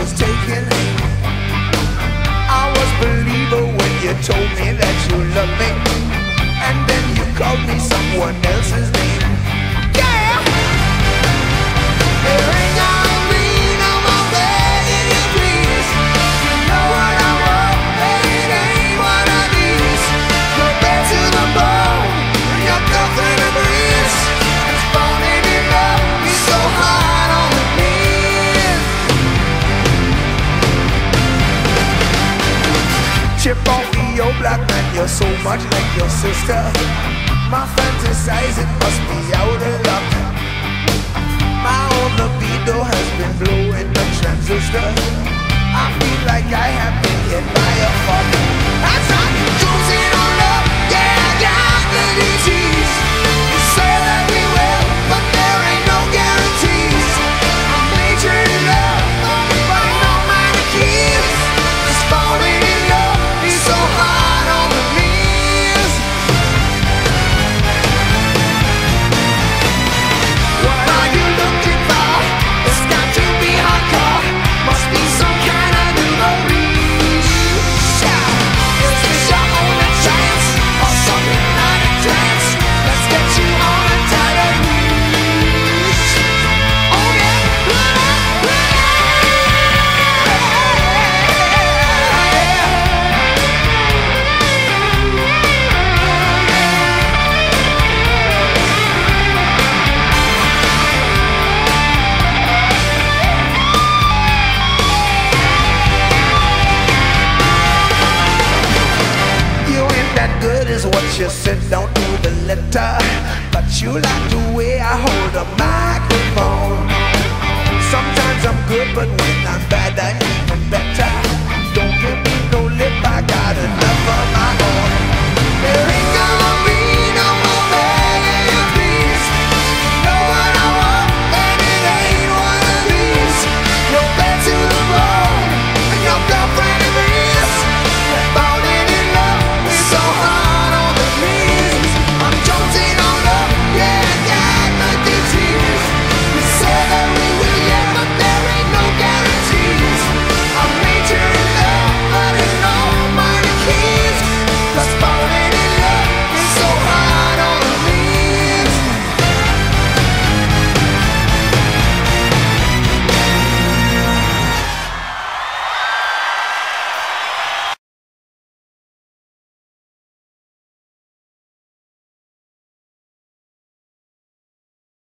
was taken. I was a believer when you told me that you loved me, and then you called me someone else's name. Yeah! There ain't no green, no more begging you please. You know what I want, it ain't one of these. You're bad to the bone, you're tough in the breeze. It's falling in love, be so hard on the knees. Chip off the old black man, you're so much like your sister. My fantasize, it must be out of luck. My own libido has been blowing the transistor. I feel like I have been hit by a fuck. I tried to choose it on love, yeah, I got the disease. You say that we will, but there ain't no guarantees. I'm major in love, but I know my keys. Just falling in love, be so hard on the knees. What are you looking for? It's got to be hardcore. Must be some kind of new reach. Is this your only chance, or something not a trance? Let's get you on a tighter leash. Oh yeah, you ain't that good is what you said, don't do the letter. But you like the way I hold a microphone. Sometimes I'm good, but when I'm bad I